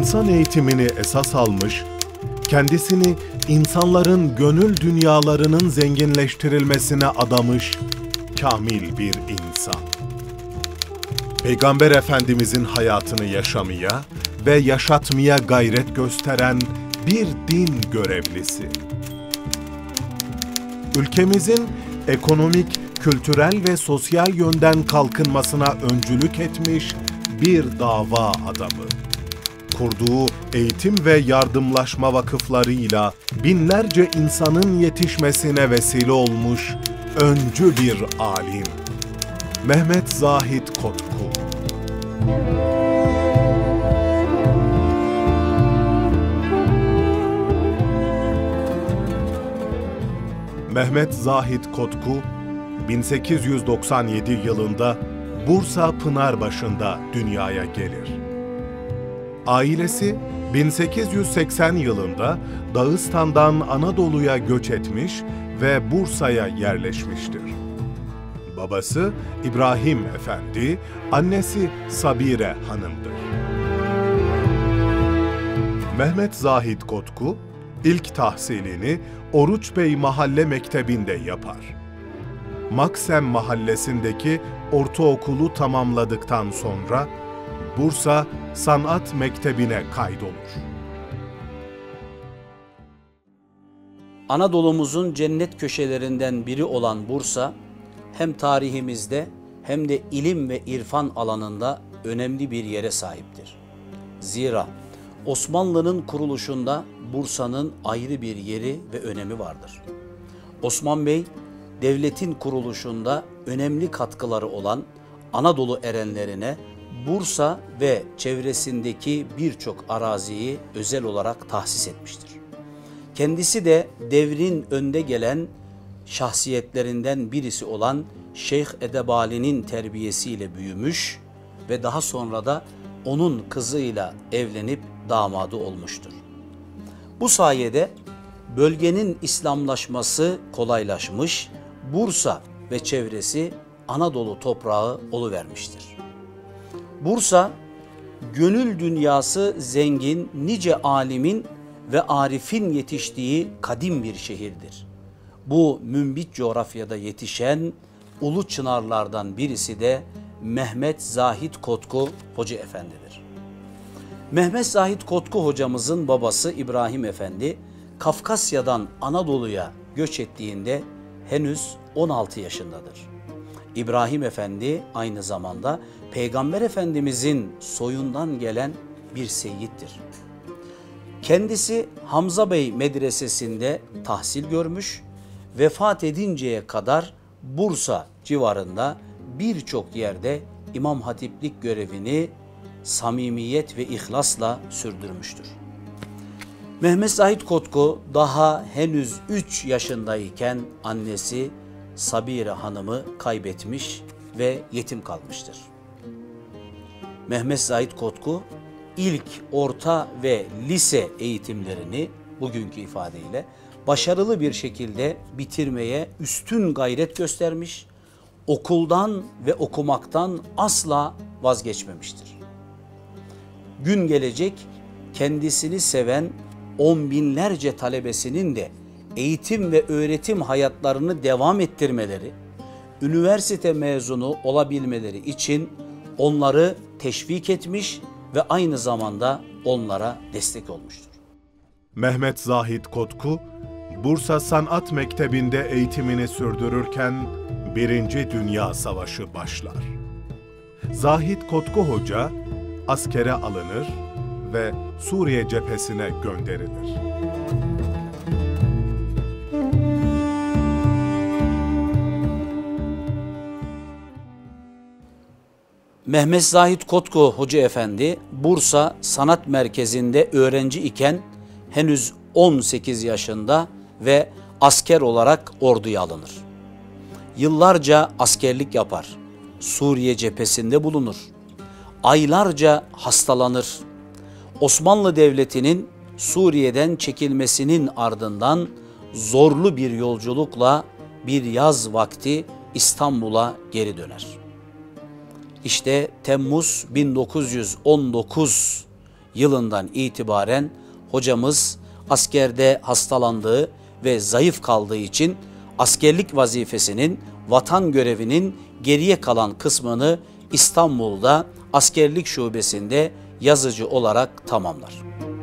insan eğitimini esas almış, kendisini insanların gönül dünyalarının zenginleştirilmesine adamış kamil bir insan. Peygamber Efendimizin hayatını yaşamaya ve yaşatmaya gayret gösteren bir din görevlisi. Ülkemizin ekonomik, kültürel ve sosyal yönden kalkınmasına öncülük etmiş bir dava adamı. Kurduğu eğitim ve yardımlaşma vakıflarıyla binlerce insanın yetişmesine vesile olmuş öncü bir alim. Mehmet Zahid Kotku. Mehmet Zahid Kotku, 1897 yılında Bursa Pınarbaşı'nda dünyaya gelir. Ailesi 1880 yılında Dağıstan'dan Anadolu'ya göç etmiş ve Bursa'ya yerleşmiştir. Babası İbrahim Efendi, annesi Sabire Hanım'dır. Mehmet Zahid Kotku, ilk tahsilini Oruç Bey Mahalle Mektebi'nde yapar. Maksem Mahallesi'ndeki ortaokulu tamamladıktan sonra Bursa Sanat Mektebi'ne kaydolur. Anadolu'muzun cennet köşelerinden biri olan Bursa, hem tarihimizde hem de ilim ve irfan alanında önemli bir yere sahiptir. Zira Osmanlı'nın kuruluşunda Bursa'nın ayrı bir yeri ve önemi vardır. Osman Bey, devletin kuruluşunda önemli katkıları olan Anadolu erenlerine Bursa ve çevresindeki birçok araziyi özel olarak tahsis etmiştir. Kendisi de devrin önde gelen şahsiyetlerinden birisi olan Şeyh Edebali'nin terbiyesiyle büyümüş ve daha sonra da onun kızıyla evlenip damadı olmuştur. Bu sayede bölgenin İslamlaşması kolaylaşmış, Bursa ve çevresi Anadolu toprağı oluvermiştir. Bursa, gönül dünyası zengin, nice alimin ve arifin yetiştiği kadim bir şehirdir. Bu mümbit coğrafyada yetişen ulu çınarlardan birisi de Mehmet Zahid Kotku Hoca Efendi'dir. Mehmet Zahid Kotku hocamızın babası İbrahim Efendi, Kafkasya'dan Anadolu'ya göç ettiğinde henüz 16 yaşındadır. İbrahim Efendi aynı zamanda Peygamber Efendimizin soyundan gelen bir seyyittir. Kendisi Hamza Bey Medresesi'nde tahsil görmüş, vefat edinceye kadar Bursa civarında birçok yerde İmam Hatiplik görevini samimiyet ve ihlasla sürdürmüştür. Mehmet Zahid Kotku daha henüz 3 yaşındayken annesi Sabire Hanım'ı kaybetmiş ve yetim kalmıştır. Mehmet Zahid Kotku ilk orta ve lise eğitimlerini bugünkü ifadeyle başarılı bir şekilde bitirmeye üstün gayret göstermiş, okuldan ve okumaktan asla vazgeçmemiştir. Gün gelecek kendisini seven on binlerce talebesinin de eğitim ve öğretim hayatlarını devam ettirmeleri, üniversite mezunu olabilmeleri için onları teşvik etmiş ve aynı zamanda onlara destek olmuştur. Mehmet Zahid Kotku, Bursa Sanat Mektebi'nde eğitimini sürdürürken Birinci Dünya Savaşı başlar. Zahid Kotku Hoca askere alınır ve Suriye cephesine gönderilir. Mehmet Zahid Kotku Hoca Efendi Bursa Sanat Merkezi'nde öğrenci iken henüz 18 yaşında ve asker olarak orduya alınır. Yıllarca askerlik yapar, Suriye cephesinde bulunur. Aylarca hastalanır. Osmanlı Devleti'nin Suriye'den çekilmesinin ardından zorlu bir yolculukla bir yaz vakti İstanbul'a geri döner. İşte Temmuz 1919 yılından itibaren hocamız askerde hastalandığı ve zayıf kaldığı için askerlik vazifesinin, vatan görevinin geriye kalan kısmını İstanbul'da askerlik şubesinde yazıcı olarak tamamlar.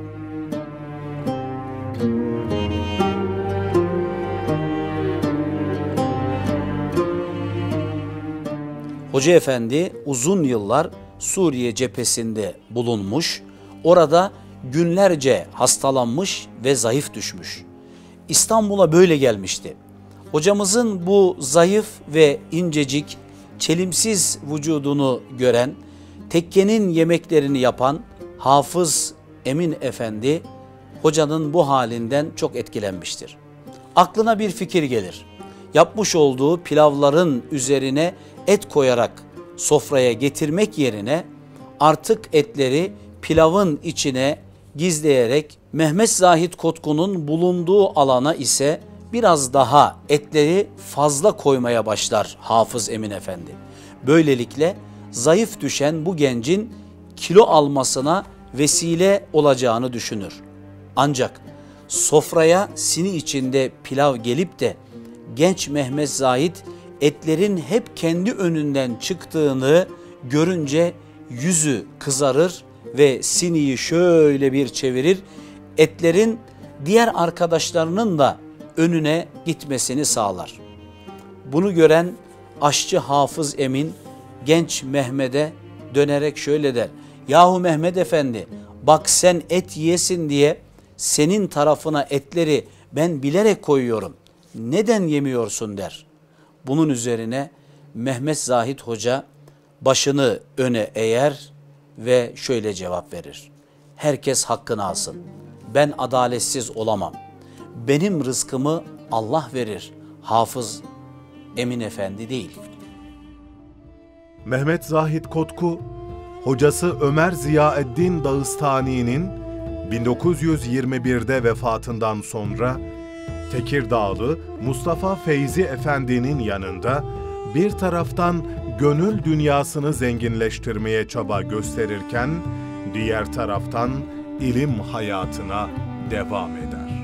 Hoca Efendi uzun yıllar Suriye cephesinde bulunmuş, orada günlerce hastalanmış ve zayıf düşmüş. İstanbul'a böyle gelmişti. Hocamızın bu zayıf ve incecik, çelimsiz vücudunu gören, tekkenin yemeklerini yapan Hafız Emin Efendi, hocanın bu halinden çok etkilenmiştir. Aklına bir fikir gelir. Yapmış olduğu pilavların üzerine et koyarak sofraya getirmek yerine artık etleri pilavın içine gizleyerek Mehmet Zahid Kotku'nun bulunduğu alana ise biraz daha etleri fazla koymaya başlar Hafız Emin Efendi. Böylelikle zayıf düşen bu gencin kilo almasına vesile olacağını düşünür. Ancak sofraya sini içinde pilav gelip de genç Mehmet Zahid etlerin hep kendi önünden çıktığını görünce yüzü kızarır ve siniyi şöyle bir çevirir, etlerin diğer arkadaşlarının da önüne gitmesini sağlar. Bunu gören aşçı Hafız Emin genç Mehmet'e dönerek şöyle der: "Yahu Mehmet Efendi, bak sen et yiyesin diye senin tarafına etleri ben bilerek koyuyorum. Neden yemiyorsun?" der. Bunun üzerine Mehmet Zahid Hoca başını öne eğer ve şöyle cevap verir: "Herkes hakkını alsın. Ben adaletsiz olamam. Benim rızkımı Allah verir. Hafız Emin Efendi değil." Mehmet Zahid Kotku, hocası Ömer Ziyaeddin Dağıstani'nin 1921'de vefatından sonra Tekirdağlı Mustafa Feyzi Efendi'nin yanında bir taraftan gönül dünyasını zenginleştirmeye çaba gösterirken diğer taraftan ilim hayatına devam eder.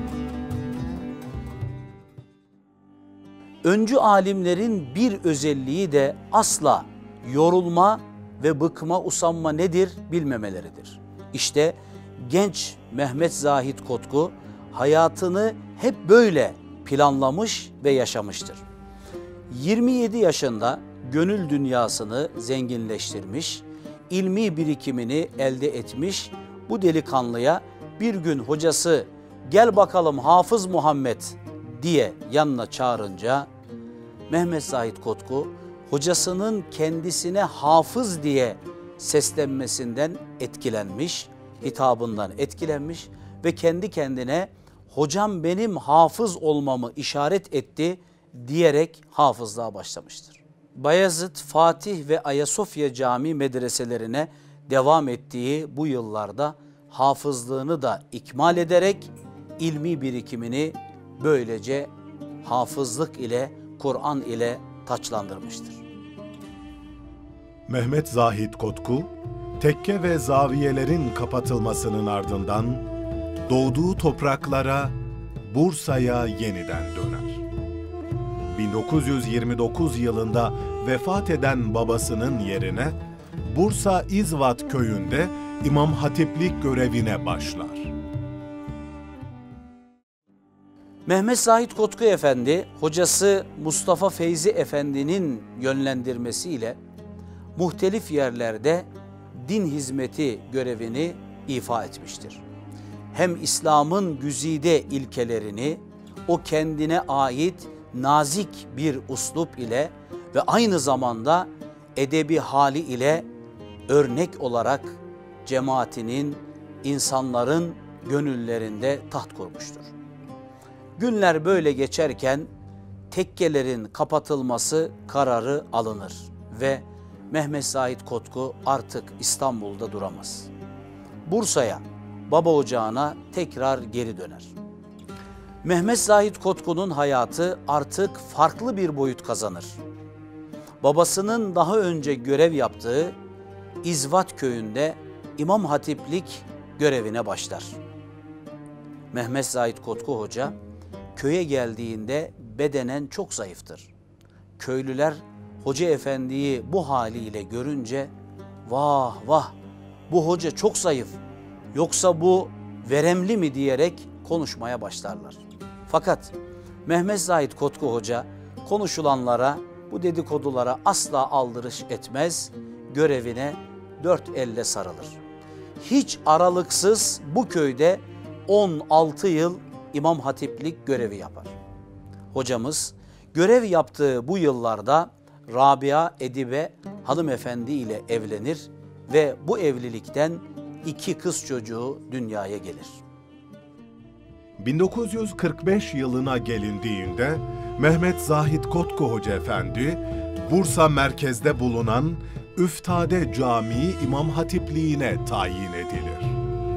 Öncü alimlerin bir özelliği de asla yorulma ve bıkma, usanma nedir bilmemeleridir. İşte genç Mehmet Zahid Kotku hayatını hep böyle planlamış ve yaşamıştır. 27 yaşında gönül dünyasını zenginleştirmiş, ilmi birikimini elde etmiş bu delikanlıya bir gün hocası "Gel bakalım Hafız Muhammed" diye yanına çağırınca Mehmet Zahid Kotku hocasının kendisine hafız diye seslenmesinden etkilenmiş, hitabından etkilenmiş ve kendi kendine "Hocam benim hafız olmamı işaret etti" diyerek hafızlığa başlamıştır. Bayezid, Fatih ve Ayasofya Camii medreselerine devam ettiği bu yıllarda hafızlığını da ikmal ederek ilmi birikimini böylece hafızlık ile, Kur'an ile taçlandırmıştır. Mehmet Zahid Kotku, tekke ve zaviyelerin kapatılmasının ardından doğduğu topraklara, Bursa'ya yeniden döner. 1929 yılında vefat eden babasının yerine Bursa İzvat köyünde İmam Hatiplik görevine başlar. Mehmet Zahid Kotku Efendi, hocası Mustafa Feyzi Efendi'nin yönlendirmesiyle muhtelif yerlerde din hizmeti görevini ifa etmiştir. Hem İslam'ın güzide ilkelerini o kendine ait nazik bir uslup ile ve aynı zamanda edebi hali ile örnek olarak cemaatinin, insanların gönüllerinde taht kurmuştur. Günler böyle geçerken tekkelerin kapatılması kararı alınır ve Mehmet Zahid Kotku artık İstanbul'da duramaz. Bursa'ya, baba ocağına tekrar geri döner. Mehmet Zahid Kotku'nun hayatı artık farklı bir boyut kazanır. Babasının daha önce görev yaptığı İzvat köyünde İmam Hatiplik görevine başlar. Mehmet Zahit Kotku Hoca köye geldiğinde bedenen çok zayıftır. Köylüler Hoca Efendi'yi bu haliyle görünce vah vah bu hoca çok zayıf yoksa bu veremli mi diyerek konuşmaya başlarlar. Fakat Mehmet Zahit Kotku Hoca konuşulanlara, bu dedikodulara asla aldırış etmez, görevine dört elle sarılır. Hiç aralıksız bu köyde 16 yıl İmam Hatiplik görevi yapar. Hocamız görev yaptığı bu yıllarda Rabia Edibe hanımefendi ile evlenir ve bu evlilikten 2 kız çocuğu dünyaya gelir. 1945 yılına gelindiğinde Mehmet Zahit Kotku Hoca Efendi, Bursa merkezde bulunan Üftade Camii İmam Hatipliğine tayin edilir.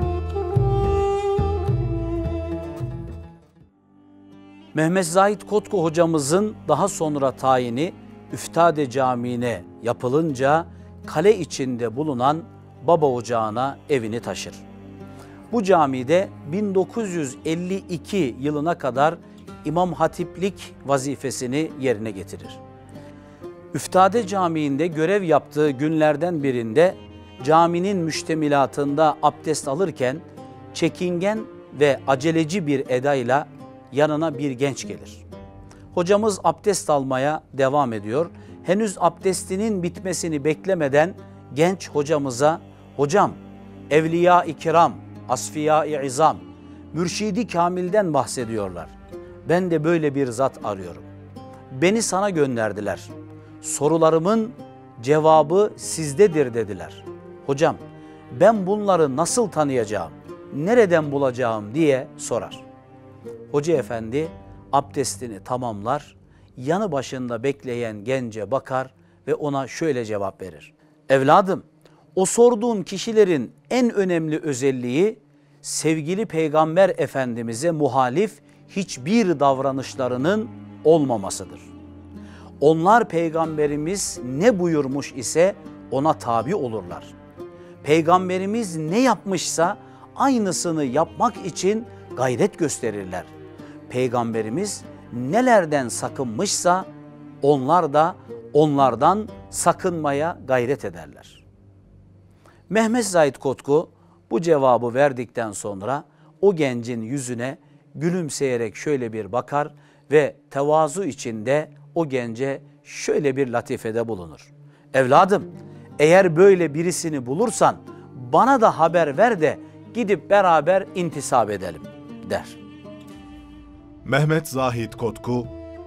Mehmet Zahit Kotku hocamızın daha sonra tayini Üftade Camii'ne yapılınca kale içinde bulunan baba ocağına evini taşır. Bu camide 1952 yılına kadar İmam Hatiplik vazifesini yerine getirir. Üftade Camii'nde görev yaptığı günlerden birinde caminin müştemilatında abdest alırken çekingen ve aceleci bir edayla yanına bir genç gelir. Hocamız abdest almaya devam ediyor. Henüz abdestinin bitmesini beklemeden genç hocamıza, "Hocam, evliya-i kiram, asfiya-i izam, mürşidi kamilden bahsediyorlar. Ben de böyle bir zat arıyorum. Beni sana gönderdiler. Sorularımın cevabı sizdedir dediler. Hocam, ben bunları nasıl tanıyacağım, nereden bulacağım diye sorar. Hoca Efendi abdestini tamamlar, yanı başında bekleyen gence bakar ve ona şöyle cevap verir. Evladım, o sorduğun kişilerin en önemli özelliği sevgili Peygamber Efendimiz'e muhalif hiçbir davranışlarının olmamasıdır. Onlar Peygamberimiz ne buyurmuş ise ona tabi olurlar. Peygamberimiz ne yapmışsa aynısını yapmak için gayret gösterirler. Peygamberimiz nelerden sakınmışsa onlar da onlardan sakınmaya gayret ederler. Mehmet Zahit Kotku bu cevabı verdikten sonra o gencin yüzüne gülümseyerek şöyle bir bakar ve tevazu içinde o gence şöyle bir latifede bulunur. Evladım, eğer böyle birisini bulursan bana da haber ver de gidip beraber intisap edelim der. Mehmet Zahit Kotku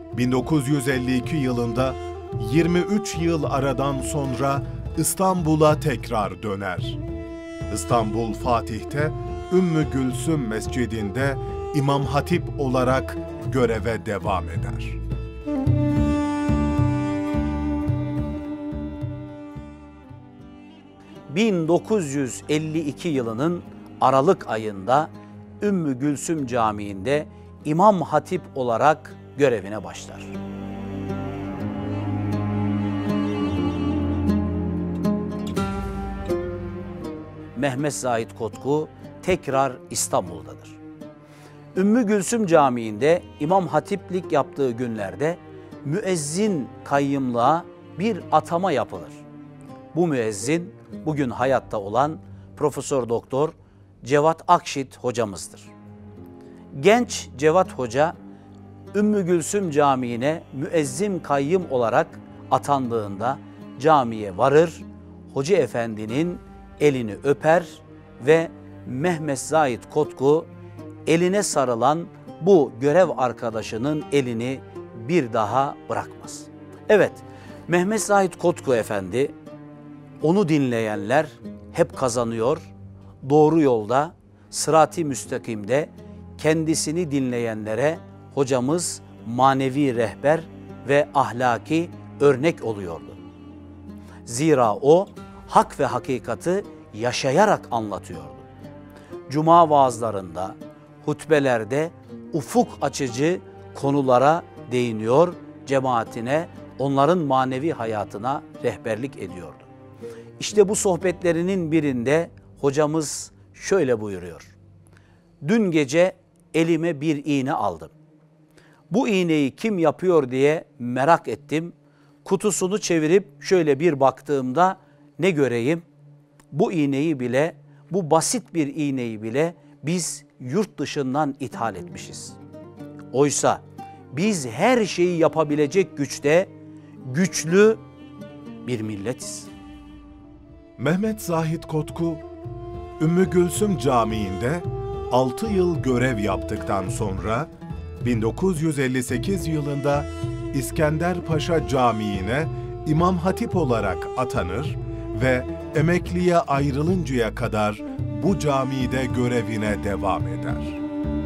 1952 yılında 23 yıl aradan sonra İstanbul'a tekrar döner. İstanbul Fatih'te Ümmü Gülsüm Mescidi'nde İmam Hatip olarak göreve devam eder. ...1952 yılının Aralık ayında Ümmü Gülsüm Camii'nde İmam Hatip olarak görevine başlar. Mehmet Zahit Kotku tekrar İstanbul'dadır. Ümmü Gülsüm Camii'nde İmam Hatiplik yaptığı günlerde müezzin kayyımlığa bir atama yapılır. Bu müezzin bugün hayatta olan Profesör Doktor Cevat Akşit hocamızdır. Genç Cevat Hoca Ümmü Gülsüm Camii'ne müezzin kayyım olarak atandığında camiye varır, Hoca Efendi'nin elini öper ve Mehmet Zahit Kotku eline sarılan bu görev arkadaşının elini bir daha bırakmaz. Evet, Mehmet Zahit Kotku Efendi, onu dinleyenler hep kazanıyor, doğru yolda, sırat-ı müstakimde kendisini dinleyenlere hocamız manevi rehber ve ahlaki örnek oluyordu. Zira o hak ve hakikati yaşayarak anlatıyordu. Cuma vaazlarında, hutbelerde ufuk açıcı konulara değiniyor, cemaatine, onların manevi hayatına rehberlik ediyordu. İşte bu sohbetlerinin birinde hocamız şöyle buyuruyor. Dün gece elime bir iğne aldım. Bu iğneyi kim yapıyor diye merak ettim. Kutusunu çevirip şöyle bir baktığımda ne göreyim? Bu iğneyi bile, bu basit bir iğneyi bile biz yurt dışından ithal etmişiz. Oysa biz her şeyi yapabilecek güçte, güçlü bir milletiz. Mehmet Zahit Kotku, Ümmü Gülsüm Camii'nde 6 yıl görev yaptıktan sonra 1958 yılında İskenderpaşa Camii'ne İmam Hatip olarak atanır ve emekliye ayrılıncaya kadar bu camide görevine devam eder.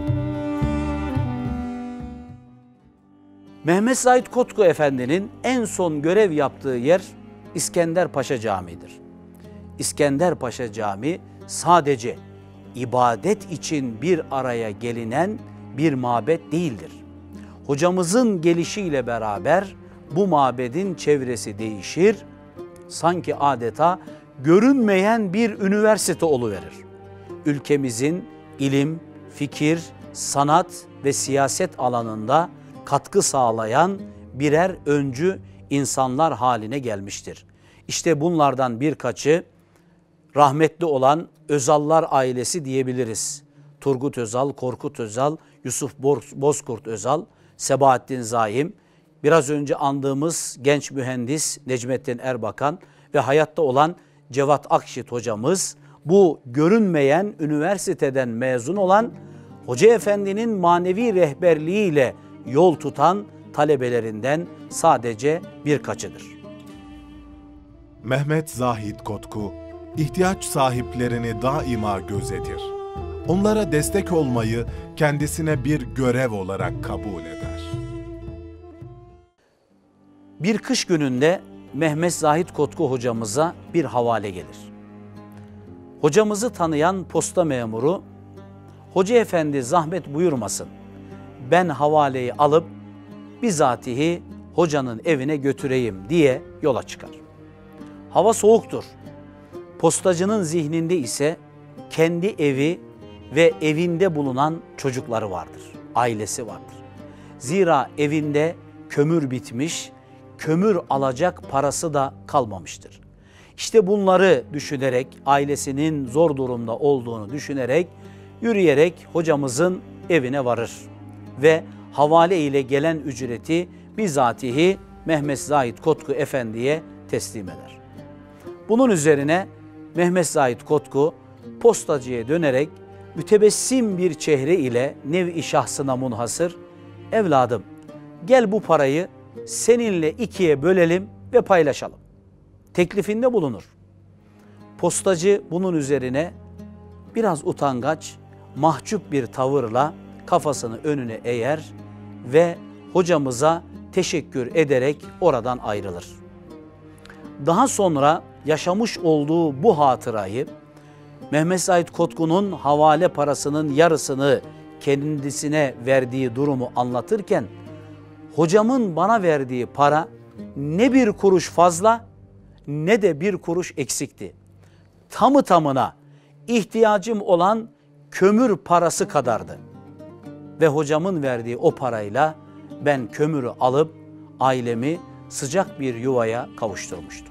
Mehmet Zahit Kotku Efendi'nin en son görev yaptığı yer İskenderpaşa Camii'dir. İskenderpaşa Camii sadece ibadet için bir araya gelinen bir mabet değildir. Hocamızın gelişiyle beraber bu mabedin çevresi değişir, sanki adeta görünmeyen bir üniversite oluverir. Ülkemizin ilim, fikir, sanat ve siyaset alanında katkı sağlayan birer öncü insanlar haline gelmiştir. İşte bunlardan birkaçı rahmetli olan Özallar ailesi diyebiliriz. Turgut Özal, Korkut Özal, Yusuf Bozkurt Özal, Sebahattin Zaim, biraz önce andığımız genç mühendis Necmettin Erbakan ve hayatta olan Cevat Akşit hocamız, bu görünmeyen üniversiteden mezun olan Hoca Efendi'nin manevi rehberliğiyle yol tutan talebelerinden sadece birkaçıdır. Mehmet Zahit Kotku, ihtiyaç sahiplerini daima gözetir. Onlara destek olmayı kendisine bir görev olarak kabul eder. Bir kış gününde Mehmet Zahit Kotku hocamıza bir havale gelir. Hocamızı tanıyan posta memuru, Hoca Efendi zahmet buyurmasın, ben havaleyi alıp bizatihi hocanın evine götüreyim diye yola çıkar. Hava soğuktur. Postacının zihninde ise kendi evi ve evinde bulunan çocukları vardır, ailesi vardır. Zira evinde kömür bitmiş, kömür alacak parası da kalmamıştır. İşte bunları düşünerek, ailesinin zor durumda olduğunu düşünerek, yürüyerek hocamızın evine varır ve havale ile gelen ücreti bizatihi Mehmet Zahit Kotku Efendi'ye teslim eder. Bunun üzerine Mehmet Zahit Kotku postacıya dönerek mütebessim bir çehre ile nev-i şahsına munhasır, evladım gel bu parayı seninle ikiye bölelim ve paylaşalım teklifinde bulunur. Postacı bunun üzerine biraz utangaç, mahcup bir tavırla kafasını önüne eğer ve hocamıza teşekkür ederek oradan ayrılır. Daha sonra yaşamış olduğu bu hatırayı, Mehmet Zahit Kotku'nun havale parasının yarısını kendisine verdiği durumu anlatırken, hocamın bana verdiği para ne bir kuruş fazla ne de bir kuruş eksikti. Tamı tamına ihtiyacım olan kömür parası kadardı. Ve hocamın verdiği o parayla ben kömürü alıp ailemi sıcak bir yuvaya kavuşturmuştum.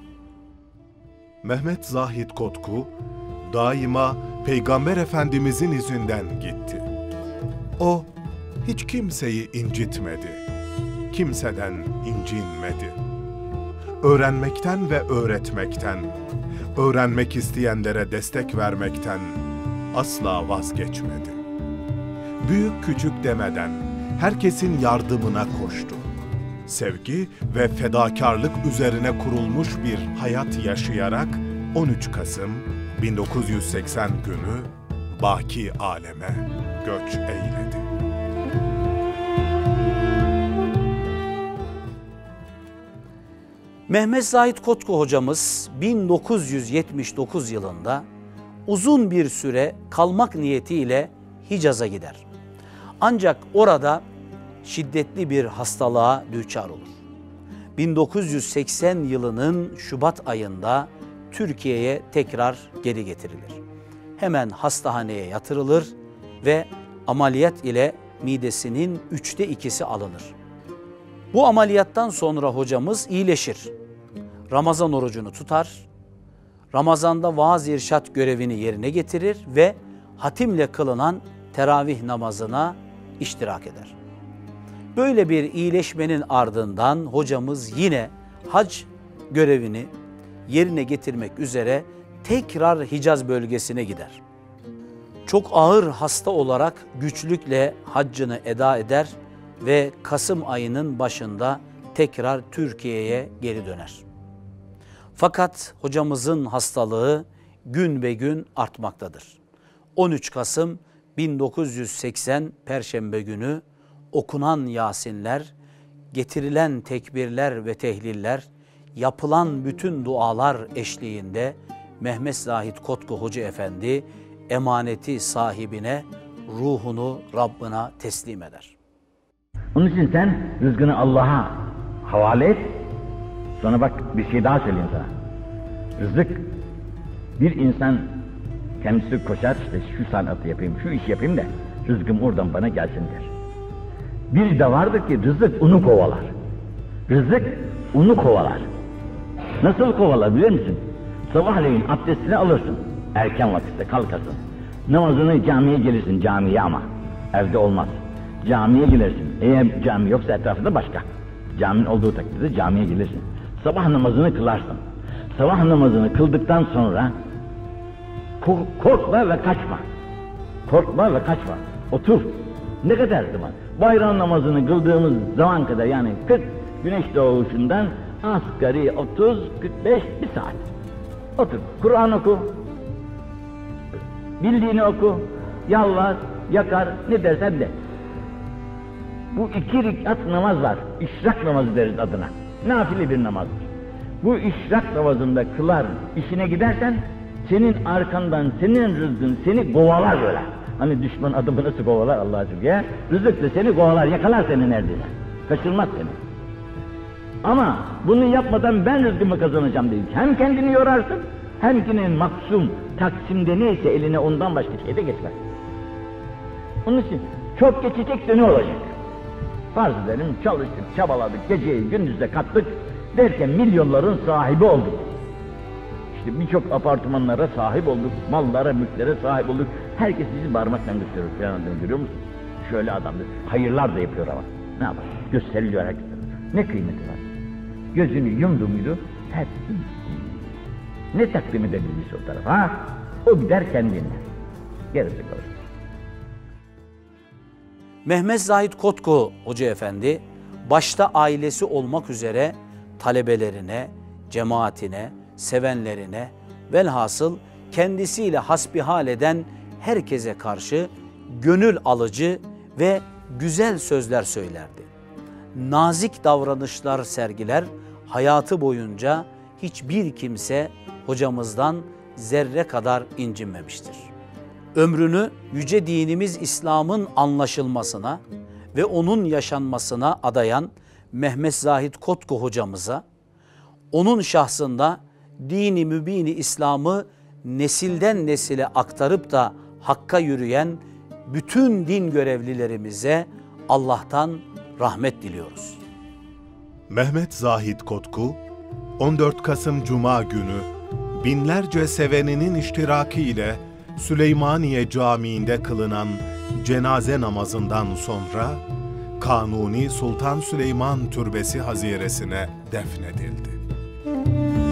Mehmet Zahit Kotku daima Peygamber Efendimizin izinden gitti. O hiç kimseyi incitmedi, kimseden incinmedi. Öğrenmekten ve öğretmekten, öğrenmek isteyenlere destek vermekten asla vazgeçmedi. Büyük küçük demeden herkesin yardımına koştu. Sevgi ve fedakarlık üzerine kurulmuş bir hayat yaşayarak 13 Kasım 1980 günü baki aleme göç eyledi. Mehmet Zahit Kotku hocamız 1979 yılında uzun bir süre kalmak niyetiyle Hicaz'a gider. Ancak orada şiddetli bir hastalığa düçar olur. 1980 yılının Şubat ayında Türkiye'ye tekrar geri getirilir. hemen hastahaneye yatırılır ve ameliyat ile midesinin 2/3 alınır. Bu ameliyattan sonra hocamız iyileşir. Ramazan orucunu tutar, Ramazan'da vaaz irşat görevini yerine getirir ve hatimle kılınan teravih namazına iştirak eder. Böyle bir iyileşmenin ardından hocamız yine hac görevini yerine getirmek üzere tekrar Hicaz bölgesine gider. Çok ağır hasta olarak güçlükle haccını eda eder ve Kasım ayının başında tekrar Türkiye'ye geri döner. Fakat hocamızın hastalığı gün be gün artmaktadır. 13 Kasım 1980 Perşembe günü okunan Yasinler, getirilen tekbirler ve tehliller, yapılan bütün dualar eşliğinde Mehmet Zahid Kotku Hoca Efendi emaneti sahibine, ruhunu Rabbına teslim eder. Onun için sen rızkını Allah'a havale et. Sonra bak bir şey daha söyleyeyim sana. Rızık, bir insan kendisi koşar, işte şu sanatı yapayım, şu işi yapayım da rızkım oradan bana gelsin der. Bir de vardır ki rızık unu kovalar. Rızık unu kovalar. Nasıl kovalar biliyor musun? Sabahleyin abdestini alırsın. Erken vakitte kalkarsın. Namazını camiye gelirsin, camiye ama. Evde olmaz. Camiye gelirsin. Eğer cami yoksa etrafında başka. Caminin olduğu takdirde camiye gelirsin. Sabah namazını kılarsın. Sabah namazını kıldıktan sonra korkma ve kaçma. Korkma ve kaçma. Otur. Ne kadar zaman? Bayram namazını kıldığımız zaman kadar, yani 40 güneş doğuşundan asgari 30-45 bir saat. Otur. Kur'an oku. Bildiğini oku. Yalvar, yakar, ne dersen de. Bu 2 rekat namaz var. İşrak namazı deriz adına. Nafile bir namazdır. Bu işrak namazında kılar, işine gidersen senin arkandan senin rızkın seni kovalar böyle. Hani düşman adamı nasıl kovalar Allah'a şükür. Rızık da seni kovalar, yakalar seni neredeyse. Kaçırmaz seni. Ama bunu yapmadan ben rızkımı kazanacağım değil. Hem kendini yorarsın, hem kinin maksum taksimde neyse eline ondan başka şey de geçmez. Onun için çok geçecek de ne olacak? Farz edelim, çalıştık, çabaladık, geceyi gündüzde kattık derken milyonların sahibi olduk. İşte birçok apartmanlara sahip olduk, mallara, mülklere sahip olduk. Herkes bizi parmakla gösteriyor falan adamı, görüyor musun? Şöyle adamdır, hayırlar da yapıyor ama. Ne yapar? Gösteriliyor herkese. Ne kıymeti var? Gözünü yumdu muydu? Hep ne takdim edebilmiş o tarafa? Ha? O gider kendine. Gerisi kalır. Mehmet Zahid Kotku Hoca Efendi başta ailesi olmak üzere talebelerine, cemaatine, sevenlerine, velhasıl kendisiyle hasbihal eden herkese karşı gönül alıcı ve güzel sözler söylerdi. Nazik davranışlar sergiler, hayatı boyunca hiçbir kimse hocamızdan zerre kadar incinmemiştir. Ömrünü yüce dinimiz İslam'ın anlaşılmasına ve onun yaşanmasına adayan Mehmet Zahid Kotku hocamıza, onun şahsında dini mübini İslam'ı nesilden nesile aktarıp da hakka yürüyen bütün din görevlilerimize Allah'tan rahmet diliyoruz. Mehmet Zahid Kotku, 14 Kasım Cuma günü binlerce seveninin iştiraki ile Süleymaniye Camii'nde kılınan cenaze namazından sonra Kanuni Sultan Süleyman Türbesi haziresine defnedildi.